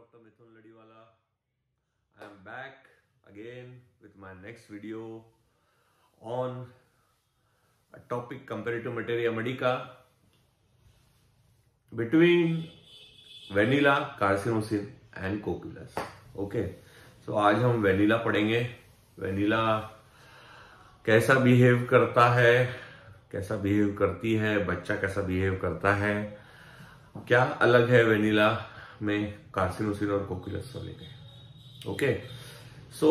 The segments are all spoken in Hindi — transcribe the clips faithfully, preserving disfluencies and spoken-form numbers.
Doctor Mithun Ladiwala. I am back again with my next video on a topic comparative materia medica between vanilla, carcinosin and cocculus. Okay, so आज हम वेनिला पढ़ेंगे. वेनिला कैसा बिहेव करता है, कैसा बिहेव करती है, बच्चा कैसा बिहेव करता है, क्या अलग है वेनिला में कार्सिनोसिन और कोकुलस से लेके. ओके, सो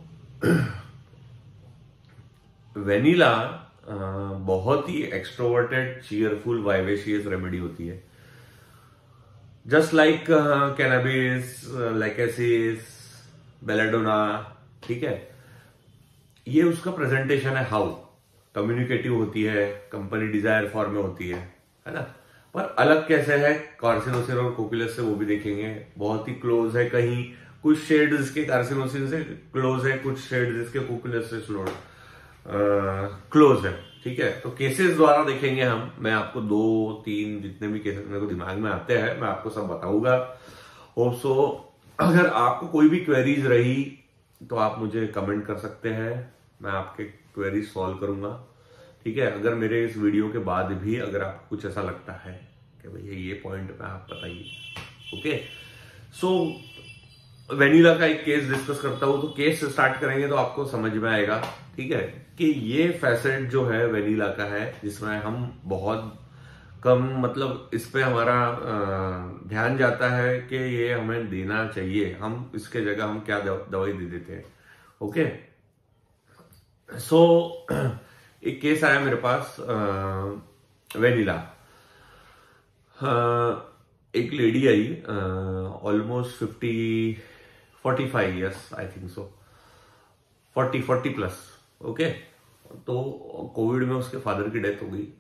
वेनिला बहुत ही एक्सट्रोवर्टेड, चीयरफुल, वाइवेशियस रेमेडी होती है. Just like cannabis, lachesis, belladonna. ठीक है, ये उसका प्रेजेंटेशन है. हाउ कम्युनिकेटिव होती है, कंपनी डिजायर फॉर्म में होती है, है ना. पर अलग कैसे है कार्सिनोसिन और कोकुलस से वो भी देखेंगे. बहुत ही क्लोज है, कहीं कुछ शेड्स इसके कार्सिनोसिन से क्लोज है, कुछ शेड्स इसके कोकुलस से स्लो क्लोज है. ठीक है, तो केसेस द्वारा देखेंगे हम. मैं आपको दो तीन जितने भी केसेस मेरे को दिमाग में आते हैं मैं आपको सब बताऊंगा. होप सो अगर आपको कोई भी क्वेरीज रही तो आप मुझे कमेंट कर सकते हैं, मैं आपके क्वेरीज सॉल्व करूंगा. ठीक है, अगर मेरे इस वीडियो के बाद भी अगर आपको कुछ ऐसा लगता है कि भैया ये पॉइंट में आप बताइए. ओके, सो वेनिला का एक केस डिस्कस करता हूं. तो केस से स्टार्ट करेंगे तो आपको समझ में आएगा. ठीक है, कि ये फैसेट जो है वेनिला का है जिसमें हम बहुत कम, मतलब इस पे हमारा ध्यान जाता है कि ये हमें देना चाहिए, हम इसके जगह हम क्या दवाई दे देते हैं. ओके, सो एक केस आया मेरे पास वेनिला. एक लेडी आई, almost fifty forty five years, I think so, forty forty plus. Okay, तो कोविड में उसके फादर की डेथ हो गई.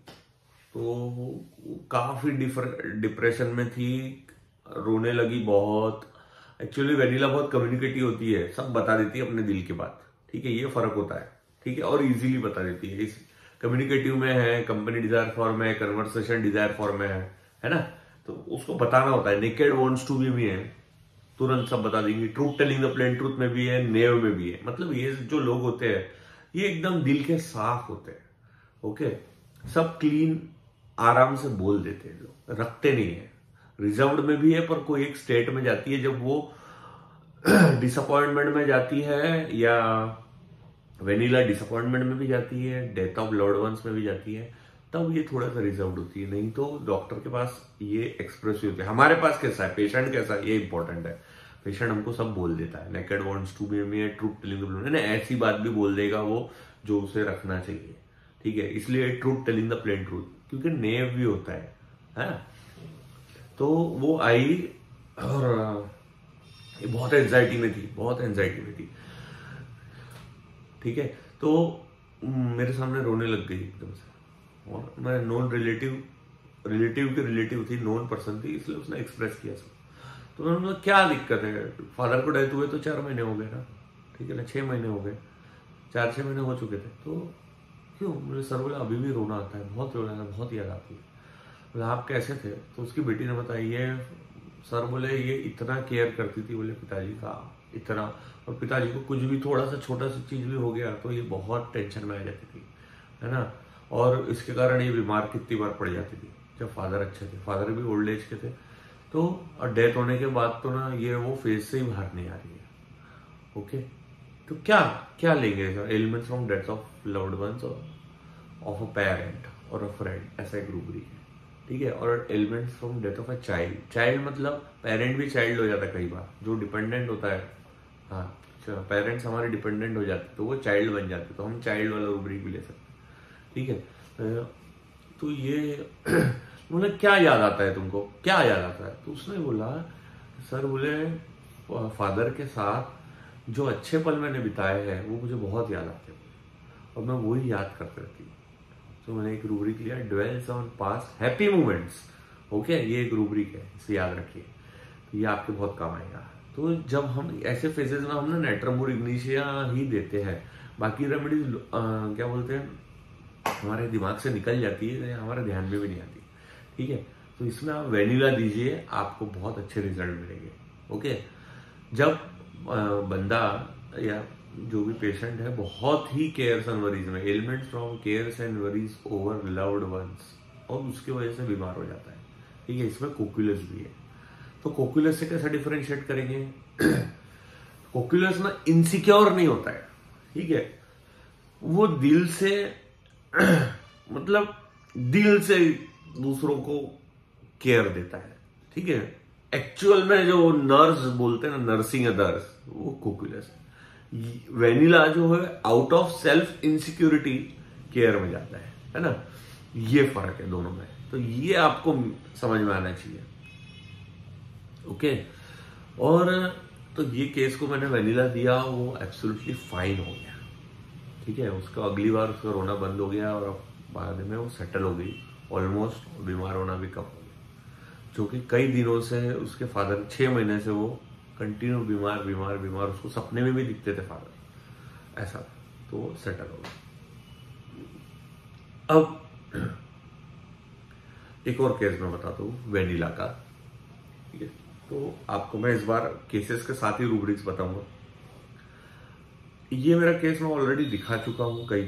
तो काफी डिप्रेशन में थी, रोने लगी बहुत. एक्चुअली वेनिला बहुत कम्युनिकेटिव होती है, सब बता देती है अपने दिल की बात. ठीक है, ये फर्क होता है. ठीक है, और इजीली बता देती है. इस कम्युनिकेटिव में है, कंपनी डिजायर फॉर्म में है, कन्वर्सेशन डिजायर फॉर्म में है, है ना. तो उसको बताना होता है. नेकेड वांट्स टू बी में है, तुरंत सब बता देंगे. Truth telling the plain truth में भी है, नेव में भी है. मतलब ये जो लोग होते हैं ये एकदम दिल के साफ होते हैं. ओके, सब क्लीन आराम से बोल देते हैं, लोग रखते नहीं है. रिजर्व्ड में भी है, पर कोई एक स्टेट में जाती है जब वो डिसअपॉइंटमेंट में जाती है, या वेनिला डिसअपॉइंटमेंट में भी जाती है, डेथ ऑफ लव्ड वंस में भी जाती है, तब ये थोड़ा सा रिजर्व्ड होती है. नहीं तो डॉक्टर के पास ये एक्सप्रेसिव होते हैं. हमारे पास कैसा है, पेशेंट कैसा है, ये इंपॉर्टेंट है. पेशेंट हमको सब बोल देता है. नेकेड वांट्स टू बी में, ट्रूथ टेलिंग द प्लेन, ऐसी बात भी बोल देगा वो जो उसे रखना चाहिए. ठीक है, इसलिए truth telling the plain truth, क्योंकि नेव भी होता है, है ना. तो वो आई और ये बहुत एंजाइटी में थी, बहुत एंजाइटी में थी. ठीक है, तो मेरे सामने रोने लग गई एकदम से. और मैं नॉन रिलेटिव रिलेटिव की रिलेटिव थी, नॉन पर्सन थी, इसलिए उसने एक्सप्रेस किया सब. तो मैंने बोला क्या दिक्कत है, फादर को डेथ हुए तो चार महीने हो गए ना. ठीक है ना, छह महीने हो गए, चार छह महीने हो चुके थे. तो क्यों? मुझे सर बोला अभी भी रोना आता है, बहुत रोना आता है, बहुत याद आती है. बोला आप कैसे थे? तो उसकी बेटी ने बताया. ये सर बोले ये इतना केयर करती थी, बोले पिताजी का इतना, और पिताजी को कुछ भी थोड़ा सा छोटा सा चीज भी हो गया तो ये बहुत टेंशन में आ जाती थी, है ना. और इसके कारण ये बीमार कितनी बार पड़ जाती थी. जब फादर अच्छे थे, फादर भी ओल्ड एज के थे, तो और डेथ होने के बाद तो ना ये वो फेज से ही बाहर नहीं आ रही है. ओके, तो क्या क्या लेंगे sir? Elements from death of loved ones of a parent और अ फ्रेंड, ऐसा एक रूबरी है. ठीक है, और elements from death of a child. Child मतलब पेरेंट भी चाइल्ड हो जाता है कई बार, जो डिपेंडेंट होता है. हाँ, पेरेंट्स हमारे डिपेंडेंट हो जाते तो वो चाइल्ड बन जाते, तो हम चाइल्ड वाला रूबरी भी ले सकते. ठीक है, तो ये बोले क्या याद आता है तुमको, क्या याद आता है? तो उसने बोला सर बोले फादर के साथ जो अच्छे पल मैंने बिताए हैं वो मुझे बहुत याद आते हैं और मैं वही याद करते रहती हूँ. तो मैंने एक रूब्रिक लिया, dwells on past happy moments. Okay, ये एक रूब्रिक है, इसे याद रखिए, तो ये आपके बहुत काम आएगा. तो जब हम ऐसे फेजेस में हम ना नेट्रमोर इग्निशिया ही देते हैं, बाकी रेमेडीज क्या बोलते हैं हमारे दिमाग से निकल जाती है, हमारे ध्यान में भी नहीं आती. ठीक है, तो इसमें आप वेनिला दीजिए, आपको बहुत अच्छे रिजल्ट मिलेंगे. ओके, जब अ, बंदा या जो भी पेशेंट है बहुत ही केयर्स एंड वरीज में, elements from cares and worries over loved ones, और उसकी वजह से बीमार हो जाता है, ठीक है, इसमें कोक्यूलस भी है। तो कोक्यूलस से कैसे डिफरेंशिएट करेंगे? कोक्यूलस ना इनसिक्योर नहीं होता है, ठीक है, वो दिल से मतलब दिल से दूसरों को केयर देता है, ठीक है। एक्चुअल में जो नर्स बोलते हैं ना, नर्सिंग अदर्स, वो कोक्यूलस है। वेनिला जो है out of self insecurity care में जाता है है ना, ये फर्क है दोनों में। तो ये आपको समझ में आना चाहिए, ओके। और तो ये केस को मैंने वेनिला दिया, वो एब्सोल्युटली फाइन हो गया, ठीक है। उसका अगली बार उसका रोना बंद हो गया और बाद में वो सेटल हो गई ऑलमोस्ट, बीमार होना भी कम हो गया। जो कि कई दिनों से उसके फादर, छह महीने से वो कंटिन्यू बीमार बीमार बीमार, उसको सपने में भी दिखते थे फादर, ऐसा, तो सेटल हो गया। अब एक और केस मैं बताता हूँ वेनिला का, ठीक है। तो आपको मैं इस बार केसेस के साथ ही रूब्रिक्स बताऊंगा। ये मेरा केस मैं ऑलरेडी दिखा चुका हूं कई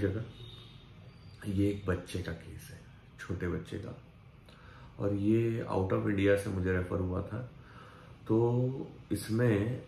जगह। ये एक बच्चे का केस है, छोटे बच्चे का, और ये आउट ऑफ इंडिया से मुझे रेफर हुआ था। तो इसमें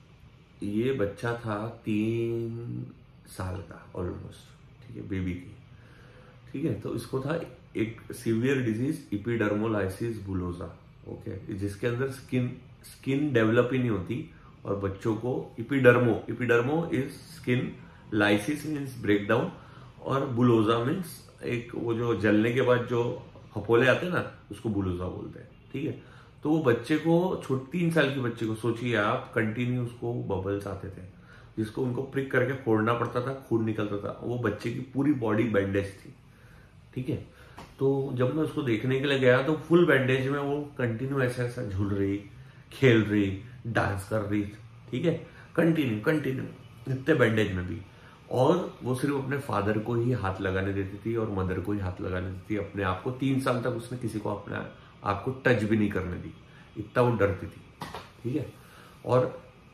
ये बच्चा था तीन साल का ऑलमोस्ट, ठीक है, बेबी थी, ठीक है। तो इसको था एक severe disease epidermolysis bullosa, okay, जिसके अंदर स्किन स्किन डेवलप ही नहीं होती, और बच्चों को epidermo epidermo is skin, lysis means breakdown, और बुलोजा मीन्स एक वो जो जलने के बाद जो फपोले आते हैं ना, उसको बुलोजा बोलते हैं, ठीक है। तो वो बच्चे को, छोटे तीन साल के बच्चे को सोचिए आप, कंटिन्यू उसको बबल्स आते थे, जिसको उनको प्रिक करके फोड़ना पड़ता था, खून निकलता था। वो बच्चे की पूरी बॉडी बैंडेज थी, ठीक है। तो जब मैं उसको देखने के लिए गया तो फुल बैंडेज में वो कंटिन्यू ऐसा ऐसा झूल रही, खेल रही, डांस कर रही, ठीक है, कंटिन्यू कंटिन्यू इतने बैंडेज में भी। और वो सिर्फ अपने फादर को ही हाथ लगाने देती थी और मदर को ही हाथ लगाने देती थी, अपने आप को। तीन साल तक उसने किसी को अपने आप को टच भी नहीं करने दी, इतना वो डरती थी, ठीक है। और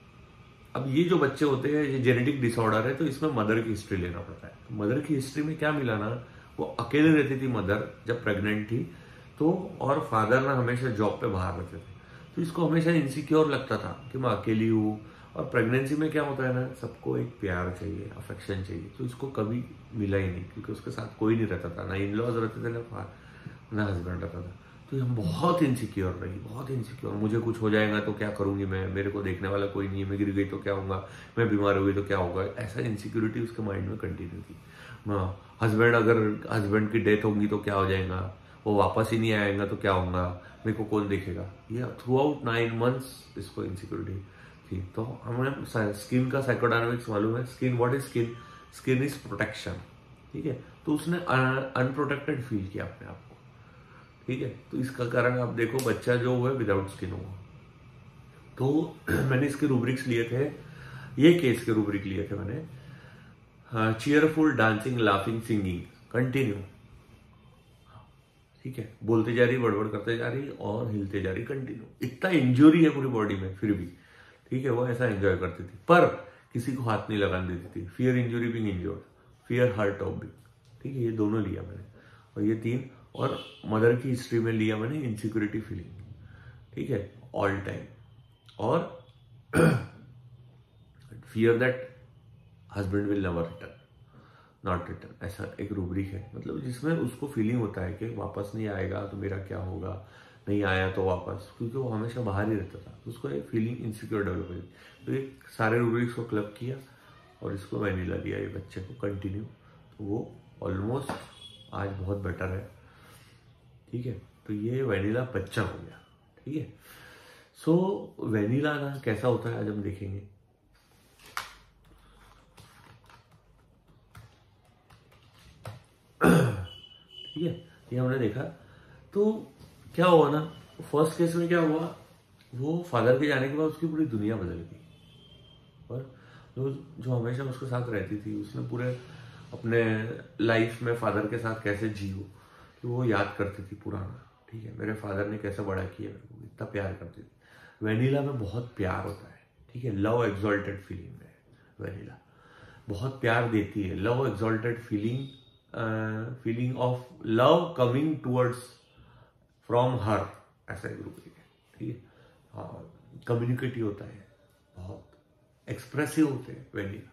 अब ये जो बच्चे होते हैं, ये जेनेटिक डिसऑर्डर है, तो इसमें मदर की हिस्ट्री लेना पड़ता है। मदर की हिस्ट्री में क्या मिला ना, वो अकेले रहती थी मदर जब प्रेग्नेंट थी, तो और फादर ना हमेशा जॉब पे बाहर रहते थे। तो इसको हमेशा इनसिक्योर लगता था कि मैं अकेली हूँ। और प्रेगनेंसी में क्या होता है ना, सबको एक प्यार चाहिए, अफेक्शन चाहिए, तो इसको कभी मिला ही नहीं, क्योंकि उसके साथ कोई नहीं रहता था, ना इन लॉज रहते थे, ना ना हस्बैंड रहता था। तो हम बहुत इनसिक्योर रही, बहुत इनसिक्योर। मुझे कुछ हो जाएगा तो क्या करूंगी मैं, मेरे को देखने वाला कोई नहीं है, मैं गिर गई तो क्या होगा, मैं बीमार हुई तो क्या होगा, ऐसा इनसिक्योरिटी उसके माइंड में कंटिन्यू थी। हस्बैंड, अगर हस्बैंड की डेथ होगी तो क्या हो जाएगा, वो वापस ही नहीं आएगा तो क्या होगा, मेरे को कौन देखेगा, ये थ्रू आउट नाइन मंथ्स इसको इनसिक्योरिटी थी। तो हमें स्किन का साइकोडायनामिक्स मालूम है। Skin, what is skin? Skin is protection, ठीक है। तो उसने अनप्रोटेक्टेड फील किया अपने आप को, ठीक है। तो इसका कारण आप देखो, बच्चा जो हुआ विदाउट स्किन हुआ। तो मैंने इसके रूब्रिक्स लिए थे, ये केस के रूब्रिक लिए थे मैंने, cheerful, dancing, laughing, singing, continue, ठीक है, बोलते जा रही, बड़बड़ करते जा रही और हिलते जा रही कंटिन्यू। इतना इंजरी है पूरी बॉडी में, फिर भी, ठीक है, वो ऐसा एंजॉय करती थी, पर किसी को हाथ नहीं लगाने देती थी। Fear injury being injured, fear hurt of being, ठीक है, ये दोनों लिया मैंने, और ये तीन। और मदर की हिस्ट्री में लिया मैंने इनसिक्योरिटी फीलिंग, ठीक है, ऑल टाइम। और fear that husband will never return, not return, ऐसा एक रूब्रिक है, मतलब जिसमें उसको फीलिंग होता है कि वापस नहीं आएगा तो मेरा क्या होगा, नहीं आया तो वापस, क्योंकि वो हमेशा बाहर ही रहता था, तो उसको एक फीलिंग इनसिक्योर डेवलप हुई। तो ये सारे रूब्रिक्स को क्लब किया और इसको वेनिला दिया ये बच्चे को कंटिन्यू, तो वो ऑलमोस्ट आज बहुत बेटर है, ठीक है। तो ये वेनिला बच्चा हो गया, ठीक है। सो वेनिला ना कैसा होता है आज हम देखेंगे। ठीक है, ये हमने देखा। तो क्या हुआ ना, फर्स्ट केस में क्या हुआ, वो फादर के जाने के बाद उसकी पूरी दुनिया बदल गई। और जो जो हमेशा उसके साथ रहती थी, उसने पूरे अपने लाइफ में फादर के साथ कैसे जियो, कि वो याद करती थी पुराना, ठीक है, मेरे फादर ने कैसे बड़ा किया, इतना प्यार करती थी। वेनिला में बहुत प्यार होता है, ठीक है, लव एक्सॉल्टेड फीलिंग है वेनिला, बहुत प्यार देती है, love exalted feeling, feeling of love coming towards from her, ऐसा एक ग्रुप है, ठीक है। हाँ, कम्युनिकेटिव होता है, बहुत एक्सप्रेसिव होते हैं वेनिला,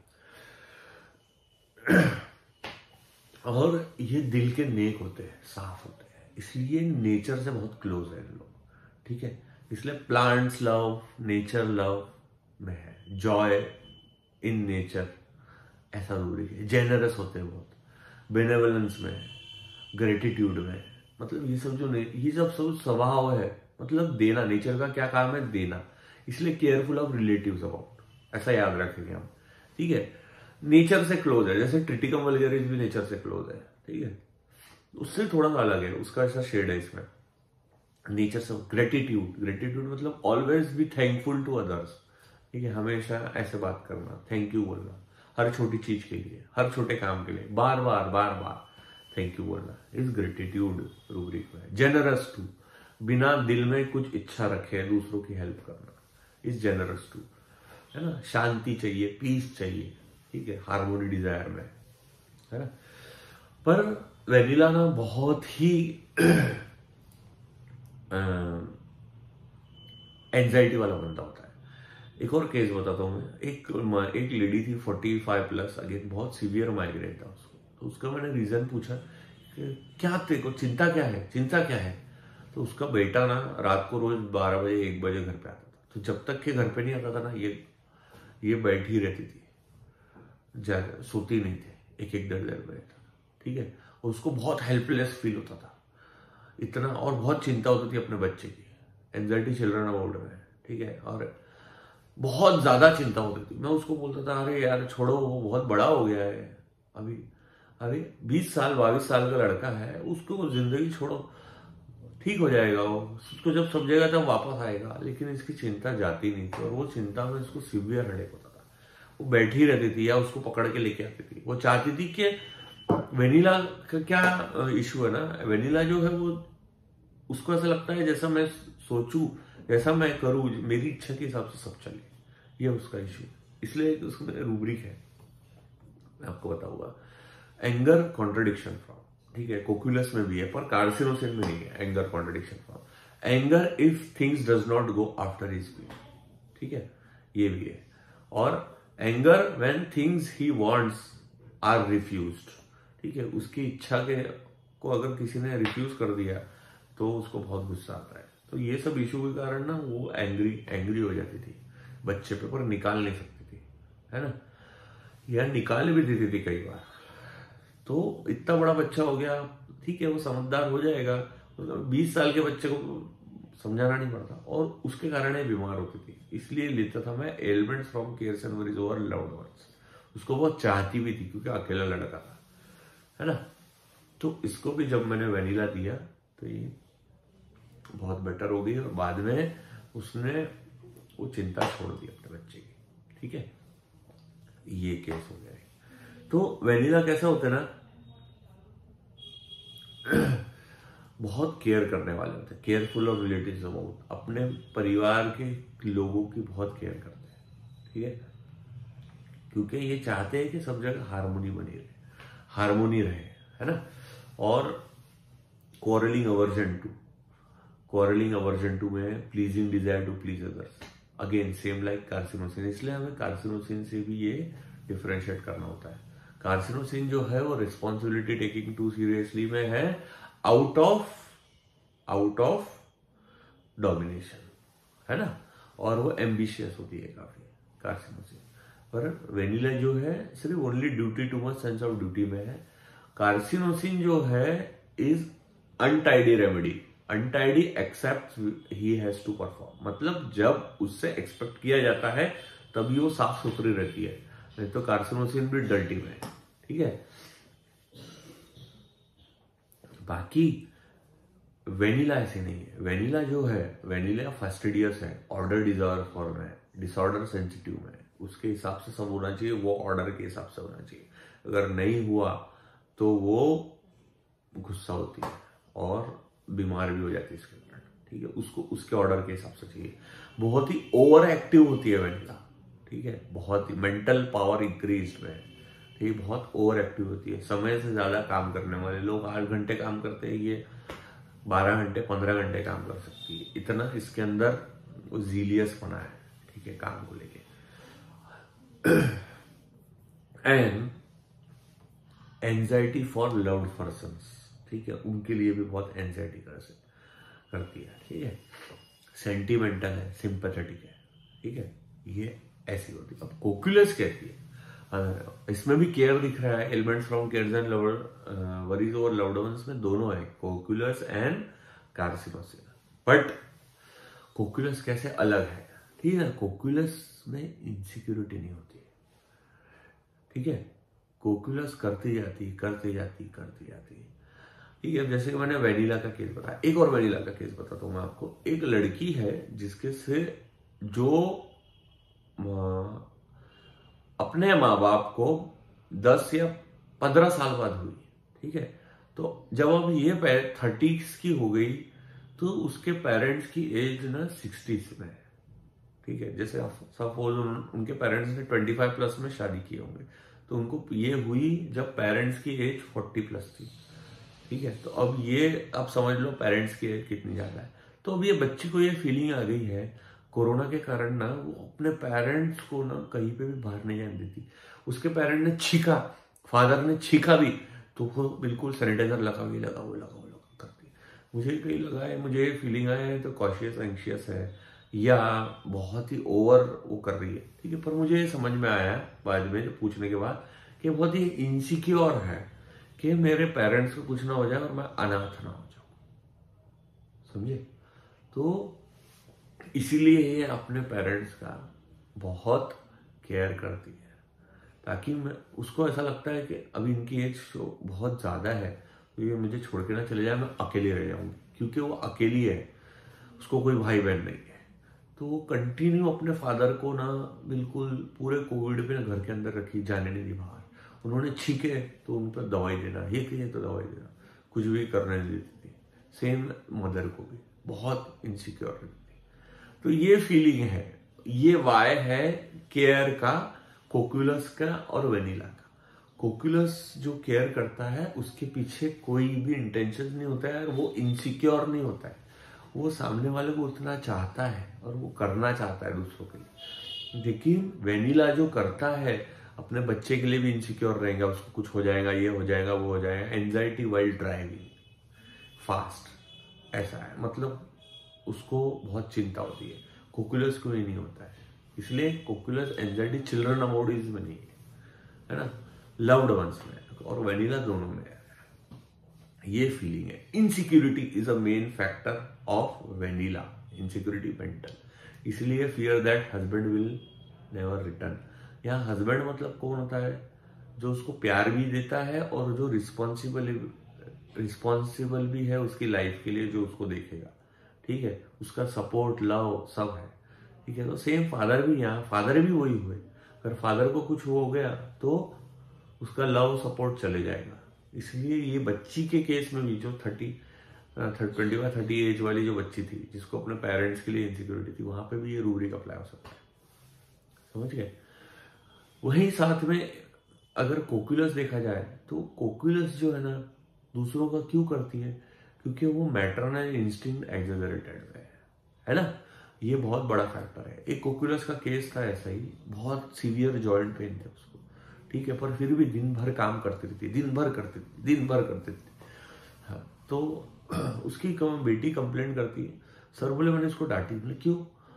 और ये दिल के नेक होते हैं, साफ होते हैं, इसलिए नेचर से बहुत क्लोज है लोग, ठीक है। इसलिए प्लांट्स लव, नेचर लव में है, जॉय इन नेचर, ऐसा जरूरी है। जेनरस होते हैं बहुत, बेनेवलेंस में, ग्रेटिट्यूड में, मतलब ये सब जो ये सब सब स्वभाव है, मतलब देना, नेचर का क्या काम है, देना, इसलिए केयरफुल ऑफ रिलेटिव्स अबाउट, ऐसा याद रखेंगे हम, ठीक है। नेचर से क्लोज है, जैसे ट्रिटिकम वल्गैरिस भी नेचर से क्लोज है, ठीक है, उससे थोड़ा सा अलग है, उसका ऐसा शेड है इसमें। नेचर से ग्रेटिट्यूड, ग्रेटिट्यूड मतलब always be thankful to others, ठीक है, हमेशा ऐसे बात करना, थैंक यू बोलना हर छोटी चीज के लिए, हर छोटे काम के लिए, बार बार बार बार थैंक यू बोलना, इस ग्रेटिट्यूड रूब्रिक में। जेनरस टू, बिना दिल में कुछ इच्छा रखे दूसरों की हेल्प करना, इस जेनरस टू, है ना। शांति चाहिए, पीस चाहिए, ठीक है, हार्मोनी डिजायर में, है ना। पर वेनिला ना बहुत ही एंजाइटी वाला बंदा होता है। एक और केस बताता हूँ मैं, एक एक लेडी थी फोर्टी फाइव प्लस, अगेन बहुत सीवियर माइग्रेन था उसको, तो उसका मैंने रीजन पूछा कि क्या तेरे को चिंता क्या है, चिंता क्या है, तो उसका बेटा ना रात को रोज बारह बजे एक बजे घर पे आता था, तो जब तक के घर पे नहीं आता था ना, ये ये बैठी रहती थी, ज्यादा सोती नहीं थे, एक एक डेढ़ डेढ़ बजे तक, ठीक है। और उसको बहुत हेल्पलेस फील होता था इतना, और बहुत चिंता होती थी अपने बच्चे की, एंजाइटी चिल्ड्रन अबाउट में, ठीक है, और बहुत ज्यादा चिंता होती थी। मैं उसको बोलता था अरे यार छोड़ो, वो बहुत बड़ा हो गया है अभी, अरे बीस साल बाईस साल का लड़का है, उसको जिंदगी छोड़ो, ठीक हो जाएगा, वो उसको जब समझेगा तब वापस आएगा। लेकिन इसकी चिंता जाती नहीं थी, और वो चिंता में इसको सीवियर हेडेक होता था, वो बैठी रहती थी या उसको पकड़ के लेके आती थी। वो चाहती थी कि वेनिला का क्या इशू है ना, वेनिला जो है वो उसको ऐसा लगता है जैसा मैं सोचूं, जैसा मैं करूं, मेरी इच्छा के हिसाब से सब चले, ये उसका इशू, इसलिए उसको मेरे रूब्रिक है, मैं आपको बताऊंगा। एंगर कॉन्ट्रडिक्शन फ्रॉम, ठीक है, कोक्यूलस में भी है पर कार्सिनोसिन में नहीं है। Anger contradiction from, anger if things does not go after his will, ठीक है, ये भी है। और anger when things he wants are refused, ठीक है, उसकी इच्छा के को अगर किसी ने रिफ्यूज कर दिया तो उसको बहुत गुस्सा आता है। तो ये सब इशू के कारण ना वो एंग्री एंग्री हो जाती थी बच्चे पे, पर निकाल नहीं सकती थी, है ना, या निकाल भी देती थी कई बार। तो इतना बड़ा बच्चा हो गया, ठीक है, वो समझदार हो जाएगा, मतलब बीस साल के बच्चे को समझाना नहीं पड़ता, और उसके कारण ये बीमार होती थी। इसलिए लेता था मैं elements from cares and worries over loved ones. उसको बहुत चाहती भी थी क्योंकि अकेला लड़का था, है ना। तो इसको भी जब मैंने वेनिला दिया तो ये बहुत बेटर हो गई, और बाद में उसने वो चिंता छोड़ दी अपने बच्चे की, ठीक है। ये केस हो गया है। तो वेनिला कैसा होता है ना, बहुत केयर करने वाले होते हैं, केयरफुल ऑफ रिलेटिव्स अबाउट, अपने परिवार के लोगों की बहुत केयर करते हैं, ठीक है, क्योंकि ये चाहते हैं कि सब जगह हार्मोनी बनी रहे, हार्मोनी रहे, है ना। और quarrelling aversion to, quarrelling aversion to में pleasing desire to please others, again same like carcinosin, इसलिए हमें कार्सिनोसिन से भी ये डिफरेंशिएट करना होता है। कार्सिनोसिन जो है वो रिस्पॉन्सिबिलिटी टेकिंग टू सीरियसली में है, out of out of domination, है ना, और वो एम्बिशियस होती है काफी कार्सिनोसिन। पर वेनिला जो है सिर्फ only duty too much sense of duty में है। कार्सिनोसिन जो है is untidy remedy, untidy except he has to perform, मतलब जब उससे एक्सपेक्ट किया जाता है तभी वो साफ सुथरी रहती है, नहीं तो कार्सिनोसिन भी डर्टी में है, ठीक है। बाकी वेनिला ऐसे नहीं है, वेनिला जो है, वेनिला फास्टिडियस है, ऑर्डर डिजॉर्डर फॉर्म है, डिसऑर्डर सेंसिटिव में, उसके हिसाब से सब होना चाहिए, वो ऑर्डर के हिसाब से होना चाहिए। अगर नहीं हुआ तो वो गुस्सा होती है और बीमार भी हो जाती है इसके कारण, ठीक है, उसको उसके ऑर्डर के हिसाब से चाहिए। बहुत ही ओवर एक्टिव होती है वेनिला, ठीक है, बहुत ही मेंटल पावर इंक्रीज में, ठीक है, बहुत ओवर एक्टिव होती है। समय से ज्यादा काम करने वाले लोग आठ घंटे काम करते हैं, ये बारह घंटे पंद्रह घंटे काम कर सकती है, इतना इसके अंदर जीलियस बना है, ठीक है, काम को लेके। And anxiety for loved persons, ठीक है, उनके लिए भी बहुत एंजाइटी कर से करती है, ठीक है, सेंटिमेंटल है, सिंपैथेटिक है, ठीक है, ये ऐसी होती है। अब कोक्यूलस कहती है, इसमें भी केयर दिख रहा है, elements from cares and lover worries over loved ones में दोनों है, कोक्यूलस एंड कार्सिनोसिस। बट कोक्यूलस कैसे अलग है, ठीक है, कोक्यूलस में इनसिक्योरिटी नहीं होती है, ठीक है, कोक्यूलस करती जाती करती जाती करती जाती है, ठीक है। जैसे कि मैंने वेनिला का केस बताया, एक और वेनिला का केस बताता हूं मैं आपको। एक लड़की है जिसके से जो अपने माँ बाप को दस या पंद्रह साल बाद हुई, ठीक है, तो जब अब ये थर्टीज की हो गई तो उसके पेरेंट्स की एज ना सिक्सटीज में है, ठीक है। जैसे सपोज उन, उनके पेरेंट्स ने ट्वेंटी फाइव प्लस में शादी किए होंगे, तो उनको ये हुई जब पेरेंट्स की एज फोर्टी प्लस थी, ठीक है। तो अब ये आप समझ लो पेरेंट्स की एज कितनी ज्यादा है। तो अब ये बच्ची को ये फीलिंग आ गई है कोरोना के कारण ना, वो अपने पेरेंट्स को ना कहीं पे भी बाहर नहीं जाने देती। उसके पेरेंट ने छींका, फादर ने छींका भी तो वो बिल्कुल सैनिटाइजर लगा हुई लगा हुआ लगा हुआ लगा करती। मुझे कहीं लगा है, मुझे फीलिंग आया है तो कॉशियस एंशियस है या बहुत ही ओवर वो कर रही है, ठीक है। पर मुझे समझ में आया बाद में पूछने के बाद कि बहुत ही इनसिक्योर है कि मेरे पेरेंट्स को कुछ ना हो जाए और मैं अनाथ ना हो जाऊं, समझे। तो इसीलिए ये अपने पेरेंट्स का बहुत केयर करती है, ताकि मैं उसको ऐसा लगता है कि अभी इनकी एज बहुत ज्यादा है तो ये मुझे छोड़ के ना चले जाए, मैं अकेली रह जाऊंगी, क्योंकि वो अकेली है, उसको कोई भाई बहन नहीं है। तो वो कंटिन्यू अपने फादर को ना बिल्कुल पूरे कोविड में घर के अंदर रखी, जाने नहीं दी बाहर। उन्होंने छींके तो उन पर दवाई देना, ये कहिए तो दवाई देना, कुछ भी करने नहीं देती थी। सेम मदर को भी बहुत इनसिक्योर रहती थी। तो ये फीलिंग है, ये वाय है केयर का, कोक्यूलस का और वेनिला का। कोक्यूलस जो केयर करता है उसके पीछे कोई भी इंटेंशन नहीं होता है और वो इनसिक्योर नहीं होता है, वो सामने वाले को उतना चाहता है और वो करना चाहता है दूसरों के लिए। लेकिन वेनिला जो करता है अपने बच्चे के लिए भी इनसिक्योर रहेगा, उसको कुछ हो जाएगा, ये हो जाएगा, वो हो जाएगा, एंजाइटी वाइल ड्राइविंग फास्ट, ऐसा है, मतलब उसको बहुत चिंता होती है। कोक्यूलस को ही नहीं होता है, इसलिए कोक्यूलस एंजाइटी चिल्ड्रन अबाउट में नहीं है, है ना, लव्ड वंस में, और वेनिला दोनों में है। ये फीलिंग है। Insecurity is a main factor of vanilla, insecurity mental, इसलिए fear that husband will never return. यहाँ हस्बैंड मतलब कौन होता है, जो उसको प्यार भी देता है और जो रिस्पॉन्सिबल रिस्पॉन्सिबल भी है उसकी लाइफ के लिए, जो उसको देखेगा, ठीक है, उसका सपोर्ट लव सब है, ठीक है। तो सेम फादर भी, यहाँ फादर भी वही हुए, अगर फादर को कुछ हो गया तो उसका लव सपोर्ट चले जाएगा। इसलिए ये बच्ची के केस में भी जो thirty twenty five thirty age वाली जो बच्ची थी जिसको अपने पेरेंट्स के लिए इनसिक्योरिटी थी, वहां पे भी ये रूब्रिक अप्लाई हो सकता है, समझ गए। वही साथ में अगर कोक्यूलस देखा जाए तो कोक्यूलस जो है ना दूसरों का क्यों करती है, क्योंकि वो मैटरनल इंस्टिंक्ट एक्सेलरेटेड है, है ना, ये बहुत बड़ा फैक्टर है। एक कोक्यूलस का केस था ऐसा ही, बहुत सीवियर जॉइंट पेन थे उसको, ठीक है, पर फिर भी दिन भर काम करती रहती, दिन भर करती थी दिन भर करती थी हाँ, तो उसकी कम बेटी कंप्लेंट करती है, सर बोले मैंने इसको डांटी, बोले क्यों,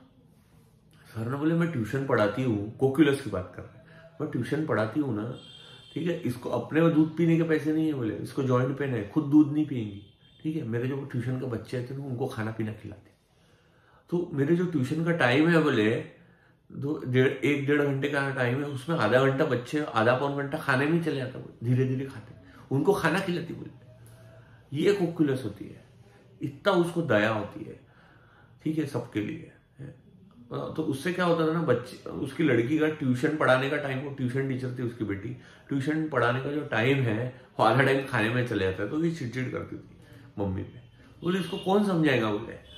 सर ने बोले मैं ट्यूशन पढ़ाती हूँ, कोक्यूलस की बात कर रहे हैं, मैं ट्यूशन पढ़ाती हूँ ना, ठीक है, इसको अपने में दूध पीने के पैसे नहीं है, बोले इसको जॉइंट पेन है, खुद दूध नहीं पिएंगी, ठीक है, मेरे जो ट्यूशन के बच्चे आते हैं उनको खाना पीना खिलाते, तो मेरे जो ट्यूशन का टाइम है बोले दो डेढ़ एक डेढ़ घंटे का टाइम है, उसमें आधा घंटा बच्चे आधा पौन घंटा खाने में चले जाता, धीरे धीरे खाते, उनको खाना खिलाती, बोले ये कोक्यूलस होती है, इतना उसको दया होती है, ठीक है, सबके लिए। तो उससे क्या होता था ना, बच्चे उसकी लड़की का ट्यूशन पढ़ाने का टाइम, वो ट्यूशन टीचर थी उसकी बेटी, ट्यूशन पढ़ाने का जो टाइम है वो आधा टाइम खाने में चले जाता है, तो ये चिड़चिड़ करती थी मम्मी पे, बोले इसको कौन समझाएगा, बोले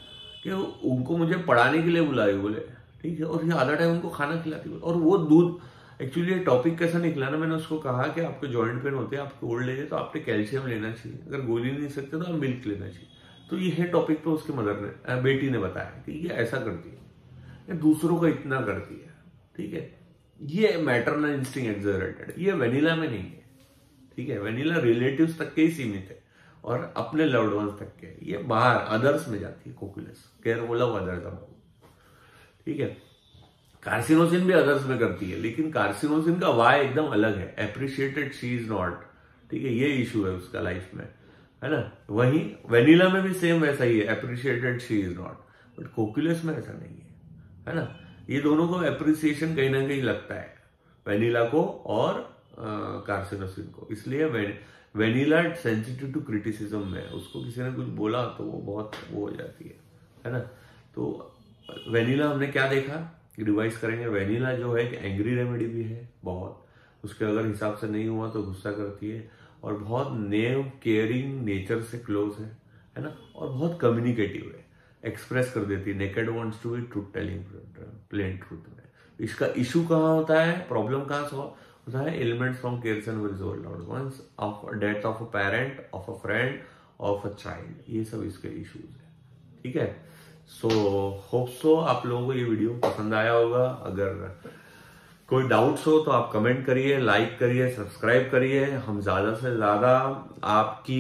कि उनको मुझे पढ़ाने के लिए बुलाए बोले, ठीक है, और ये आधा टाइम उनको खाना खिलाती बोले। और वो दूध, एक्चुअली ये टॉपिक कैसा निकला ना, मैंने उसको कहा कि आपके जॉइंट पेन होते हैं, आपके ओल्ड एज है, तो आपने कैल्शियम लेना चाहिए, अगर गोली नहीं सकते तो आप मिल्क लेना चाहिए। तो ये है टॉपिक पे उसके मदर ने, बेटी ने बताया कि ये ऐसा करती है, ये दूसरों का इतना करती है, ठीक है। ये मैटरनल इंस्टिंक्ट एक्सजरेटेड, ये वेनिला में नहीं है, ठीक है। वेनिला रिलेटिव्स तक के ही सीमित है और अपने लव्ड वंस तक के, ये बाहर अदर्स में जाती है cocculus, careful of others about, ठीक है। कार्सिनोसिन भी अदर्स में करती है, लेकिन कार्सिनोसिन का वाई एकदम अलग है, एप्रिशिएटेड शी इज नॉट, ठीक है, ये इशू है उसका लाइफ में, है ना। वहीं वेनिला में भी सेम वैसा ही है, appreciated she is not, but cocculus में ऐसा नहीं है, है ना। ये दोनों को एप्रिसिएशन कहीं ना कहीं लगता है, वेनिला को और कार्सिनोसिन को, इसलिए वे, वेनिला सेंसिटिव टू क्रिटिसिज्म में, उसको किसी ने कुछ बोला तो वो बहुत वो हो जाती है, है ना। तो वेनिला हमने क्या देखा, रिवाइज करेंगे। वेनिला जो है कि एंग्री रेमेडी भी है बहुत, उसके अगर हिसाब से नहीं हुआ तो गुस्सा करती है, और बहुत नेव केयरिंग नेचर से क्लोज है, है ना, और बहुत कम्युनिकेटिव है, एक्सप्रेस कर देती है, naked wants to be truth telling, plain truth में। इसका इशू कहाँ होता है, प्रॉब्लम कहाँ सॉल्व होता है, elements from cares and resolve loved ones, of death of a parent, of a friend, of a child, ये सब इसके इश्यूज है, ठीक है। सो होप सो आप लोगों को ये वीडियो पसंद आया होगा। अगर कोई डाउट्स हो तो आप कमेंट करिए, लाइक करिए, सब्सक्राइब करिए। हम ज्यादा से ज्यादा आपकी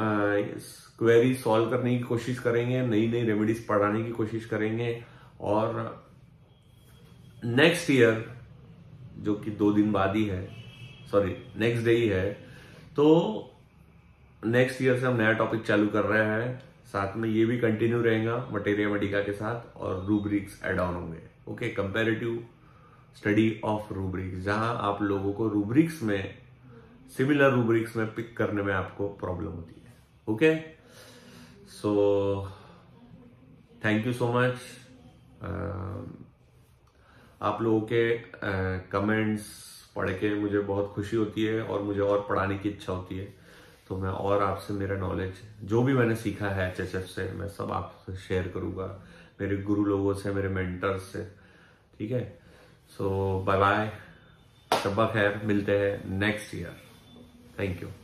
क्वेरी सॉल्व करने की कोशिश करेंगे, नई नई रेमेडीज पढ़ाने की कोशिश करेंगे। और नेक्स्ट ईयर जो कि दो दिन बाद ही है, सॉरी नेक्स्ट डे ही है, तो नेक्स्ट ईयर से हम नया टॉपिक चालू कर रहे हैं, साथ में ये भी कंटिन्यू रहेगा मटेरिया मेडिका के साथ, और रूब्रिक्स एड ऑन होंगे, okay. Comparative study of rubrics, जहां आप लोगों को रूब्रिक्स में, सिमिलर रूब्रिक्स में पिक करने में आपको प्रॉब्लम होती है, okay. So thank you so much. आप लोगों के कमेंट्स पढ़ के मुझे बहुत खुशी होती है और मुझे और पढ़ाने की इच्छा होती है, तो मैं और आपसे मेरा नॉलेज जो भी मैंने सीखा है एचएचएफ से, मैं सब आपसे शेयर करूंगा, मेरे गुरु लोगों से, मेरे मेंटर्स से, ठीक है। सो बाय बाय, शब्बा खैर, मिलते हैं नेक्स्ट ईयर। Thank you.